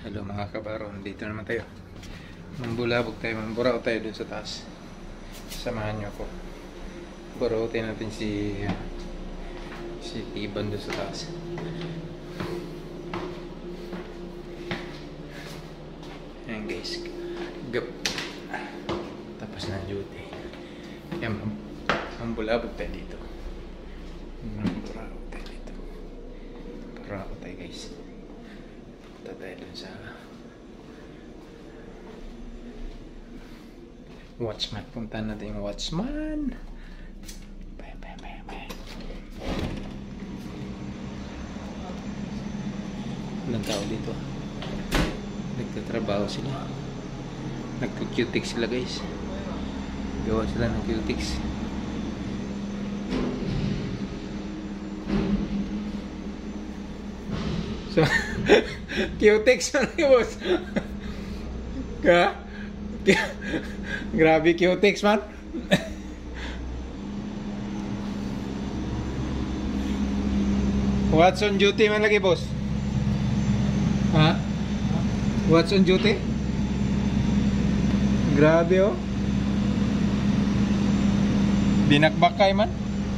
Hello mga kabaron, dito naman tayo. Mambulabog tayo, mamburaw tayo dun sa taas. Samahan nyo ako. Burawin natin si Iban dun sa taas. Ayan guys, gap. Tapos na ang duty. Ayan, mambulabog tayo dito. Mamburaw tayo dito. Mamburaw tayo guys. Punta tayo dun sa Watchman. Punta natin yung Watchman. Ilang tao dito. Nagtatrabaho sila. Nagka-Q-Tix sila guys. Gawa sila ng Q-Tix. So, Q-Tix na rin boss. Ka? Grabe Q-Tix man. What's on duty man lagi boss? Ha? What's on duty? Grabe oh. Binakbakay man.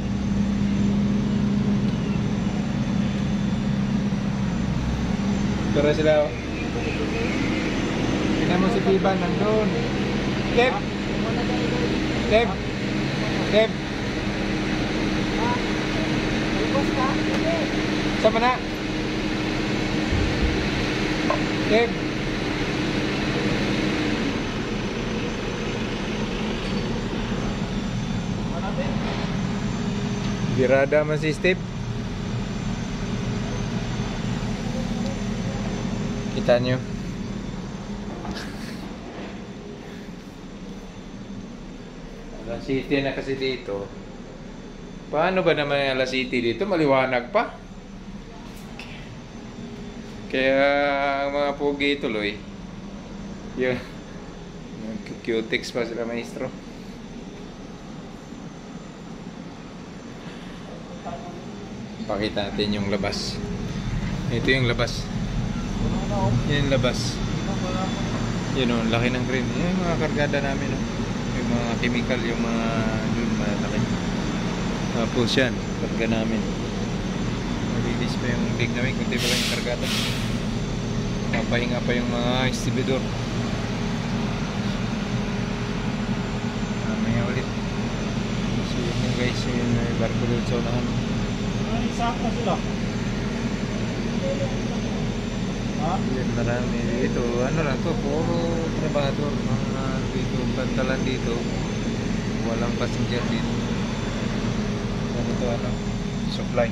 Tara sila oh. Tingnan mo si Iban nandun. Kev! Kev! Kev! Sama na! Kev! Birada man si Steve. Kita nyo. Alas City na kasi dito. Paano ba naman yung Alas City dito? Maliwanag pa. Kaya ang mga pogi tuloy. Yun. Q-Tix pa sila maestro. Pakita natin yung labas. Ito yung labas. Yan yung labas. Yun o, laki ng green. Yan yung mga kargada namin o. Yung mga chemical, yung mga dun malaki. Tapos yan, karga namin. Malinis pa yung lig namin, kunti pa lang yung kargada. Mapahinga pa yung mga estibidor. Mamaya ulit. So yun guys, yun yung barko doon sa unahan. Sakto sila. Ha? Yan marami dito. Ano lang to, puro trabador. Mga dito, pantalan dito. Walang passenger dito. Ganito ano, supply.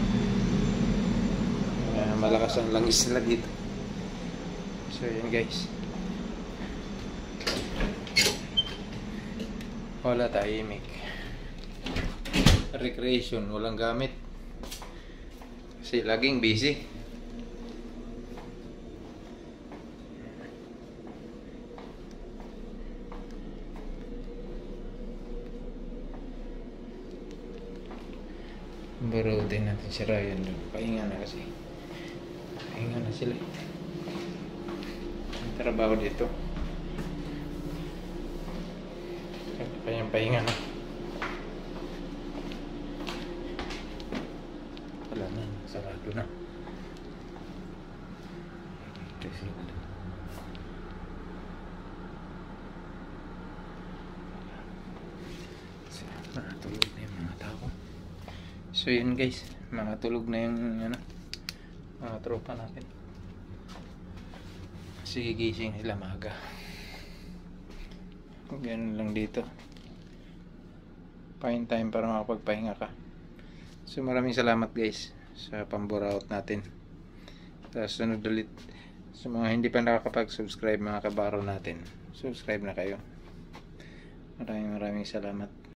Malakas ang langis nila dito. So yan guys. Wala tahimik. Recreation, walang gamit. Kasi laging busy. Barutin natin si Ryan doon. Pahinga na kasi. Pahinga na sila. May trabaho dito. Pahinga na. Wala na. Sarado na. Nakatulog na yung mga tao. So yun guys, makatulog na yung ano, mga tropa natin. Kasi gising sila maaga. Ganun lang dito. Fine time para makapagpahinga ka. So maraming salamat guys sa pamburaot natin. Tapos sunod ulit sa mga hindi pa nakakapag-subscribe mga kabaro natin. Subscribe na kayo. Maraming salamat.